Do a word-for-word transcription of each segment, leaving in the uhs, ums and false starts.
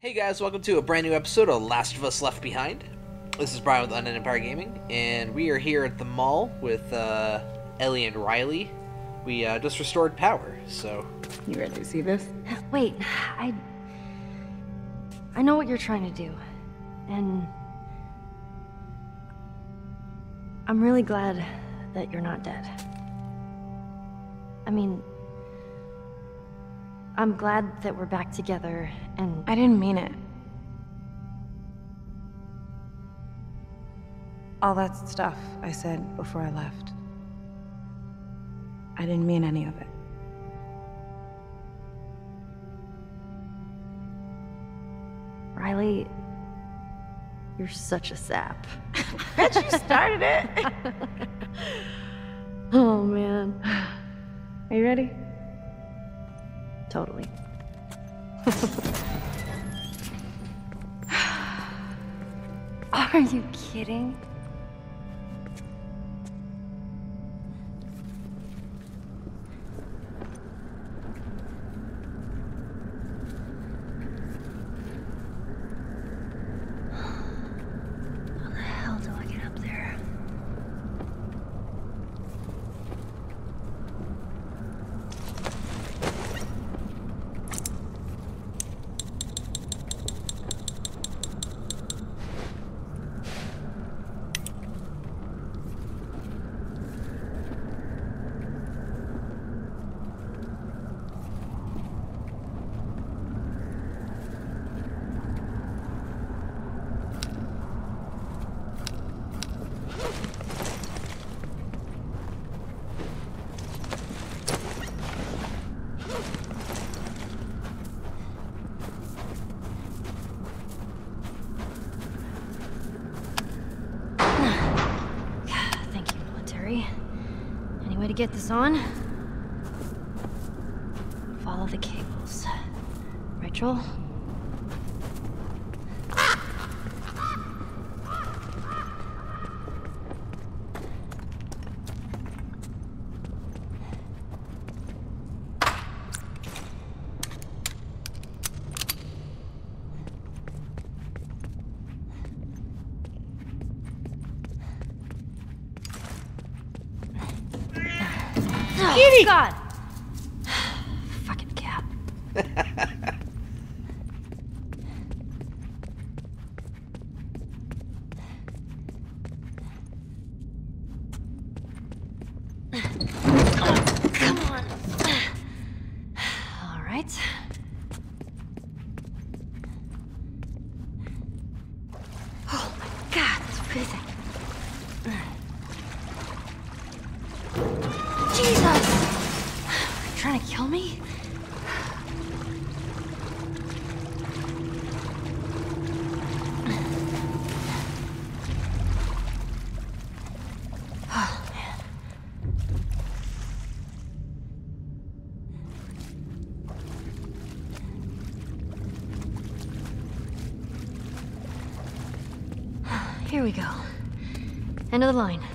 Hey guys, welcome to a brand new episode of Last of Us Left Behind. This is Brian with Undead Empire Gaming, and we are here at the mall with uh, Ellie and Riley. We uh, just restored power, so... You ready to see this? Wait, I... I know what you're trying to do, and... I'm really glad that you're not dead. I mean... I'm glad that we're back together, and... I didn't mean it. All that stuff I said before I left. I didn't mean any of it. Riley... You're such a sap. Bet you started it! Oh, man. Are you ready? Totally. Are you kidding? How the hell do I get up there? Any way to get this on? Follow the cables. Right, Joel? Oh, God! Fucking cat. Oh, come on. All right. Oh my God, it's freezing. Jesus! Trying to kill me? Oh, man. Here we go. End of the line.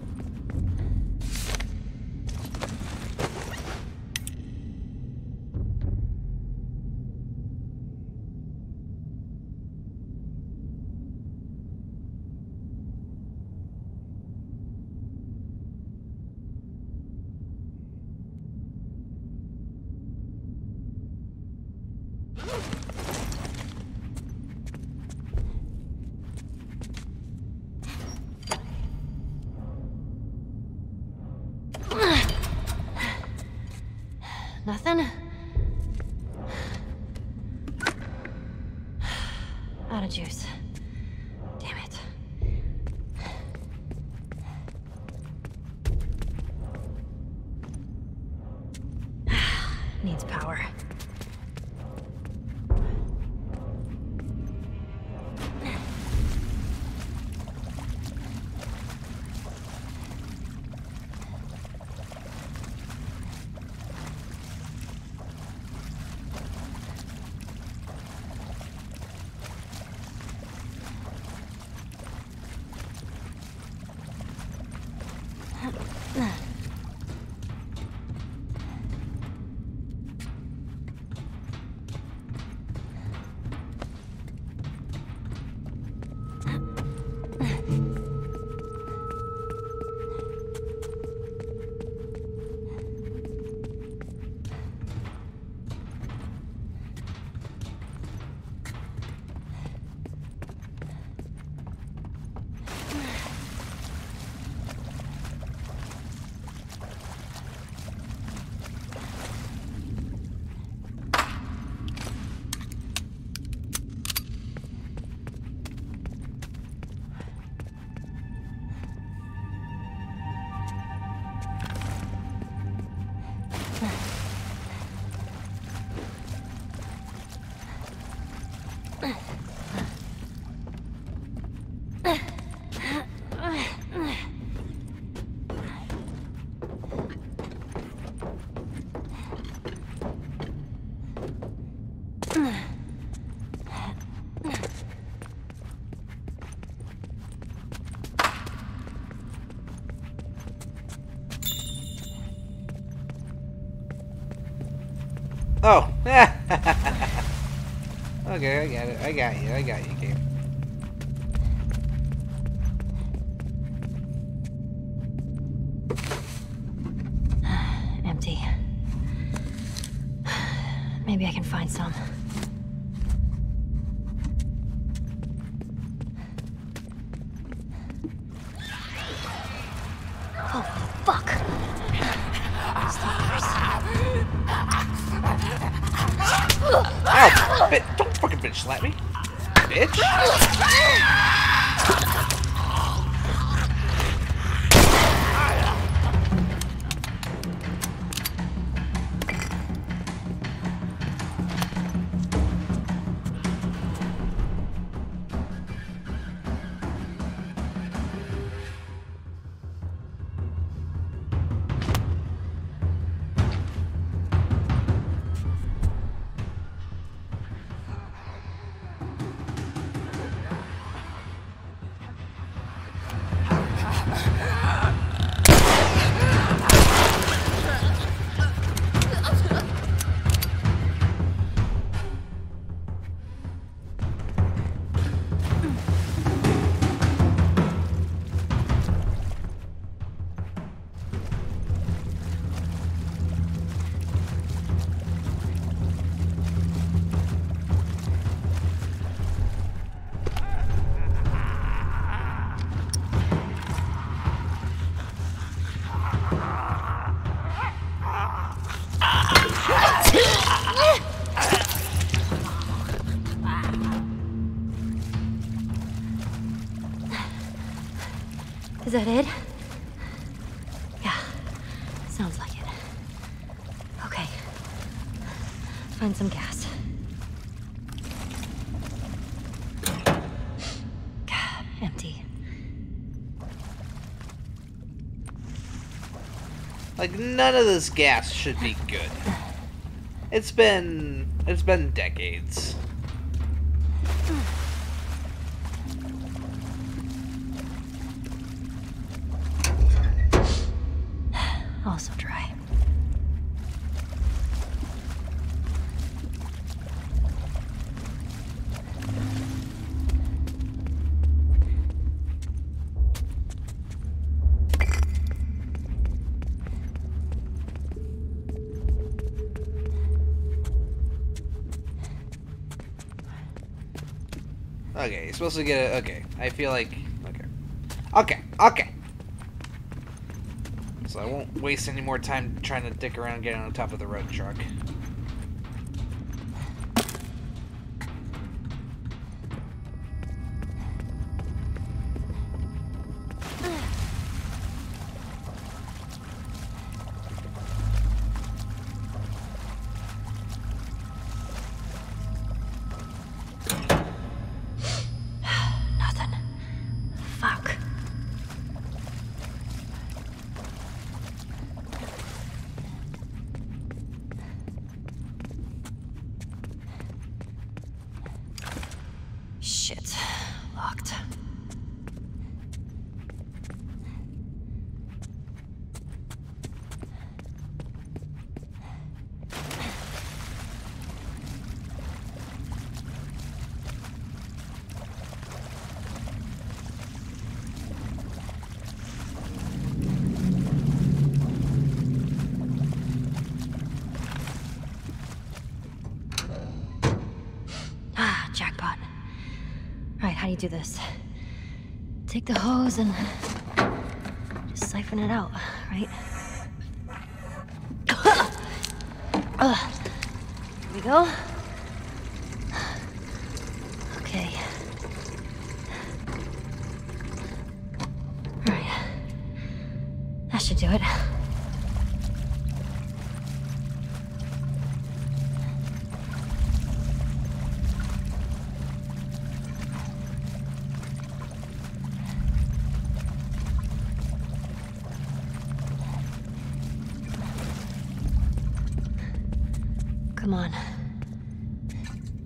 Nothing? Out of juice. Damn it. Needs power. Oh! Okay, I got it. I got you. I got you, game. Empty. Maybe I can find some. Oh, fuck! Ow! Bit, don't fucking bitch slap me. Bitch! Is that it? Yeah, sounds like it. Okay. Find some gas. Empty. Like, none of this gas should be good. It's been... It's been decades. Also dry. Okay, you're supposed to get it. Okay, I feel like... Okay. Okay, okay! So I won't waste any more time trying to dick around getting on top of the road truck. Nothing. Fuck. Shit. Locked. Ah, jackpot. Alright, how do you do this? Take the hose and just siphon it out, right? Ugh. Here we go. Okay. Alright. That should do it. Come on.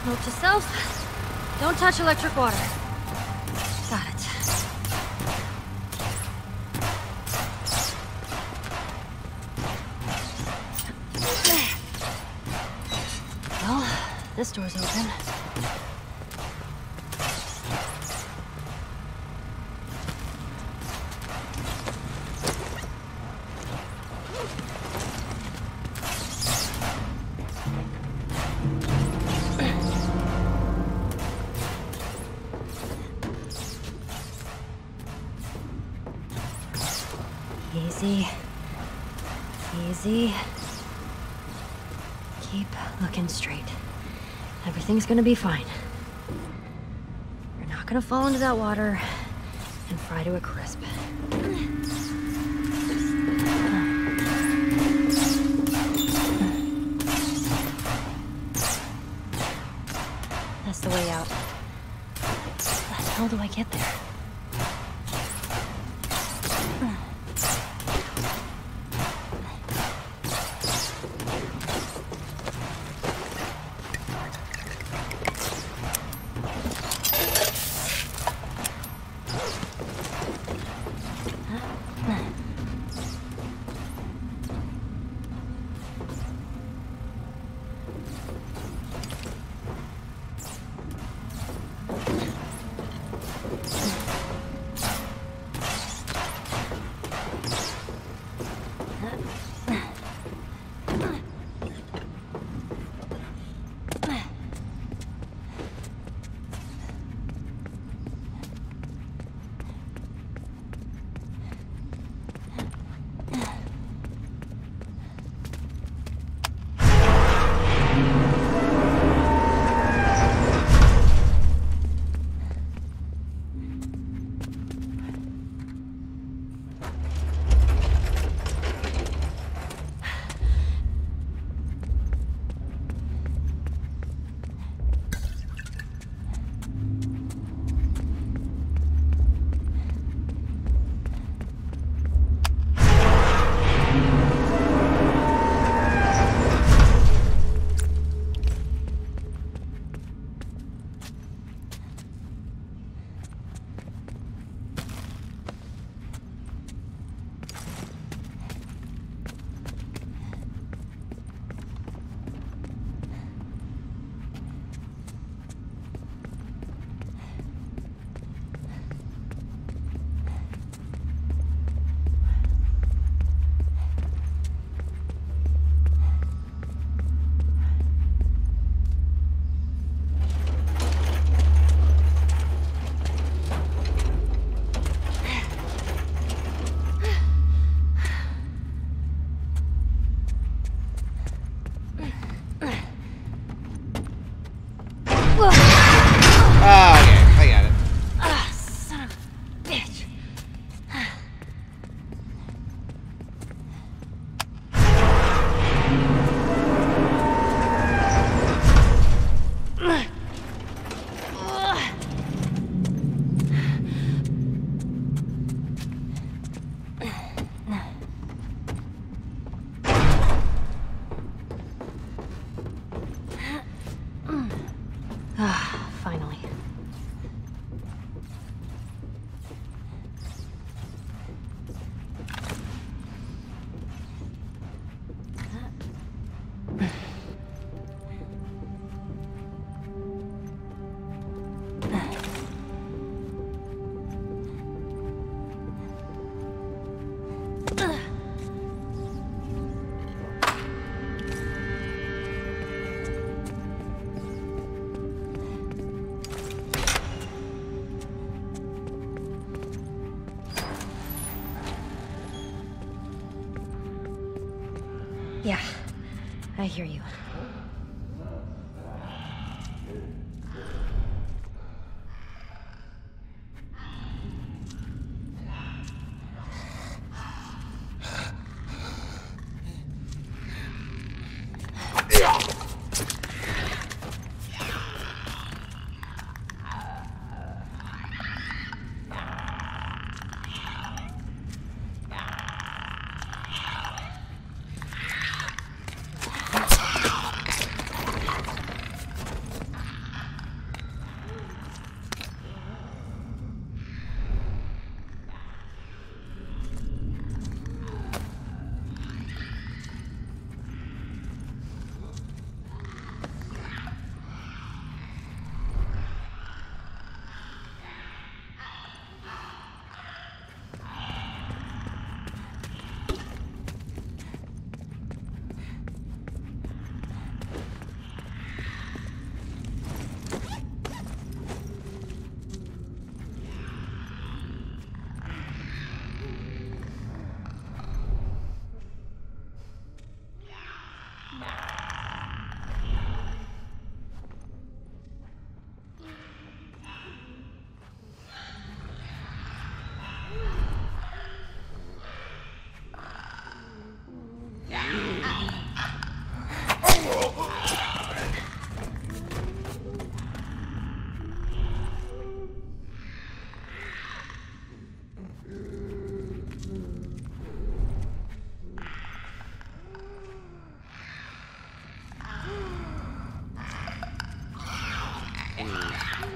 Note to self, don't touch electric water. Got it. Well, this door's open. Easy. Easy. Keep looking straight. Everything's gonna be fine. You're not gonna fall into that water and fry to a crisp. That's the way out. How the hell do I get there? Finally. Yeah, I hear you.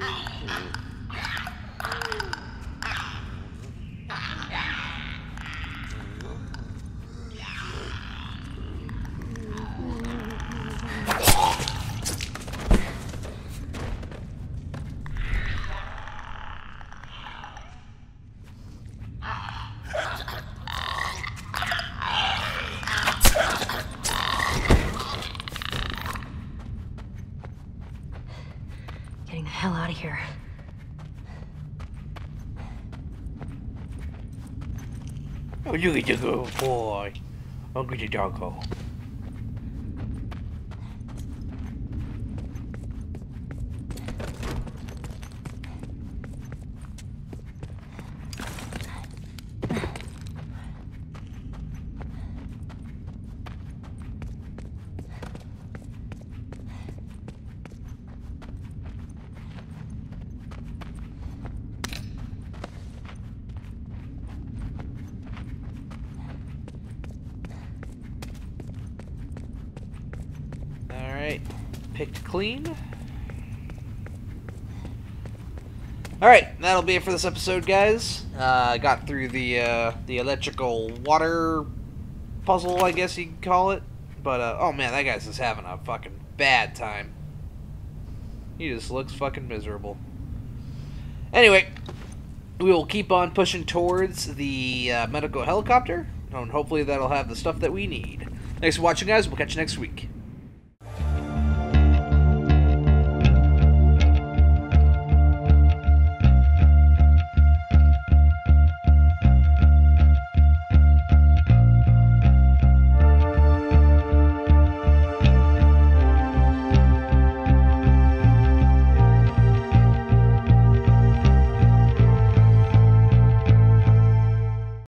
Getting the hell out of here. Oh, look at the good boy. Look at the doggo. Alright, picked clean. Alright, that'll be it for this episode, guys. Uh, got through the, uh, the electrical water puzzle, I guess you could call it. But, uh, oh man, that guy's just having a fucking bad time. He just looks fucking miserable. Anyway, we will keep on pushing towards the uh, medical helicopter, and hopefully that'll have the stuff that we need. Thanks for watching, guys. We'll catch you next week.